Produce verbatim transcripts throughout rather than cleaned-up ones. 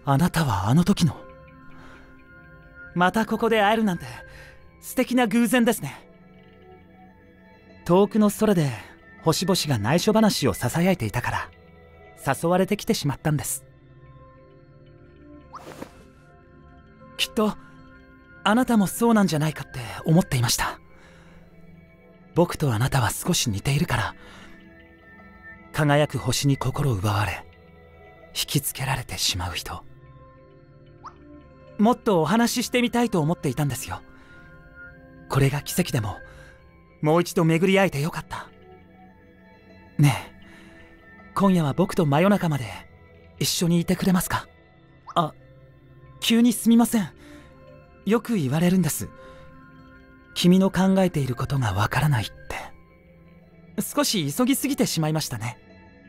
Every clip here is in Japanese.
あなたはあの時の。またここで会えるなんて素敵な偶然ですね。遠くの空で星々が内緒話をささやいていたから誘われてきてしまったんです。きっとあなたもそうなんじゃないかって思っていました。僕とあなたは少し似ているから、輝く星に心奪われ引きつけられてしまう人。もっとお話ししてみたいと思っていたんですよ。これが奇跡でももう一度巡り会えてよかった。ねえ、今夜は僕と真夜中まで一緒にいてくれますか？あ、急にすみません。よく言われるんです。君の考えていることがわからないって。少し急ぎすぎてしまいましたね。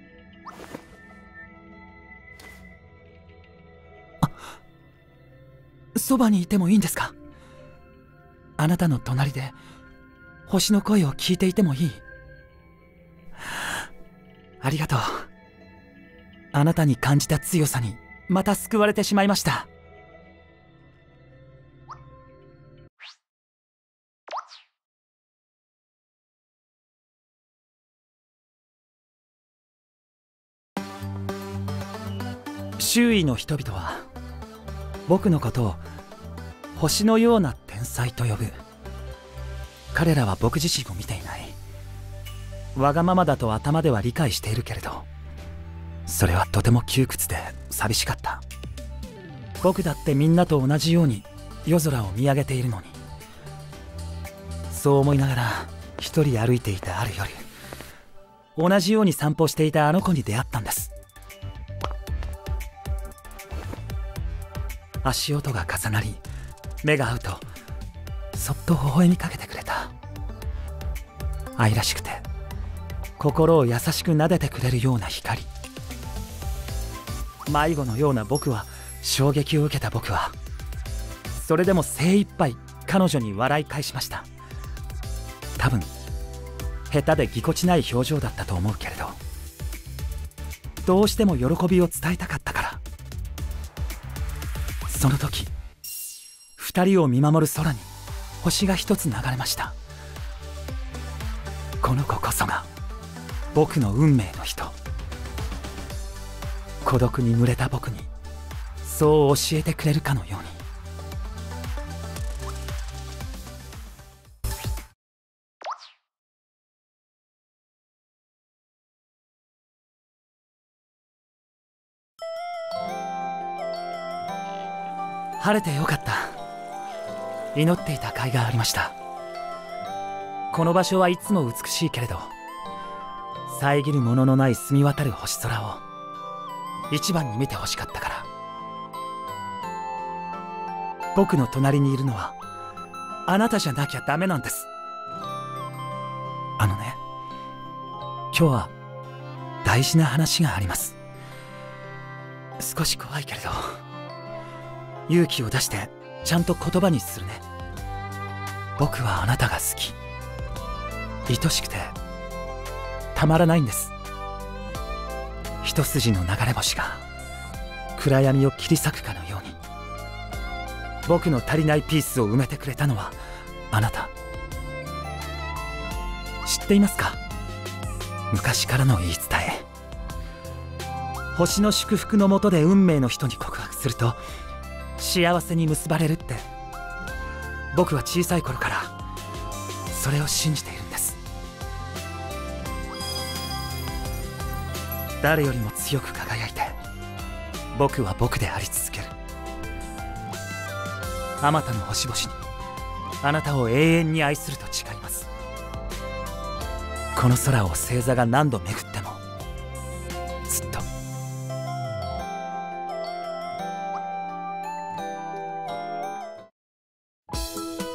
あ、そばにいてもいいんですか？あなたの隣で星の声を聞いていてもいい？ありがとう。あなたに感じた強さにまた救われてしまいました。周囲の人々は僕のことを星のような天才と呼ぶ。彼らは僕自身を見ていない。わがままだと頭では理解しているけれど、それはとても窮屈で寂しかった。僕だってみんなと同じように夜空を見上げているのに。そう思いながら一人歩いていたある夜、同じように散歩していたあの子に出会ったんです。足音が重なり目が合うとそっと微笑みかけてくれた。愛らしくて心を優しく撫でてくれるような光。迷子のような僕は、衝撃を受けた僕はそれでも精一杯彼女に笑い返しました。多分下手でぎこちない表情だったと思うけれど、どうしても喜びを伝えたかったから。その時二人を見守る空に星が一つ流れました。この子こそが僕の運命の人。孤独に濡れた僕にそう教えてくれるかのように。晴れてよかった。祈っていた甲斐がありました。この場所はいつも美しいけれど、遮るもののない澄み渡る星空を一番に見てほしかったから。僕の隣にいるのはあなたじゃなきゃダメなんです。あのね、今日は大事な話があります。少し怖いけれど勇気を出してちゃんと言葉にするね。僕はあなたが好き、愛しくてたまらないんです。一筋の流れ星が暗闇を切り裂くかのように、僕の足りないピースを埋めてくれたのはあなた。知っていますか？昔からの言い伝え。星の祝福のもとで運命の人に告白すると幸せに結ばれるって。僕は小さい頃からそれを信じているんです。誰よりも強く輝いて僕は僕であり続ける。あまたの星々にあなたを永遠に愛すると誓います。この空を星座が何度巡って